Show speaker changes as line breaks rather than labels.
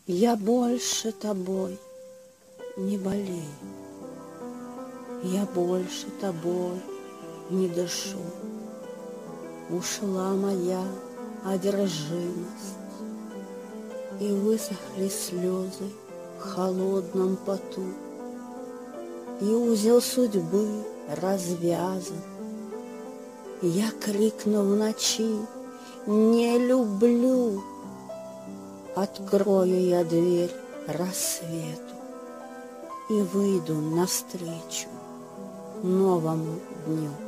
Я больше тобой не болею, я больше тобой не дышу. Ушла моя одержимость, и высохли слезы в холодном поту, и узел судьбы развязан. Я крикну в ночи: не люблю. Открою я дверь рассвету и выйду навстречу новому дню.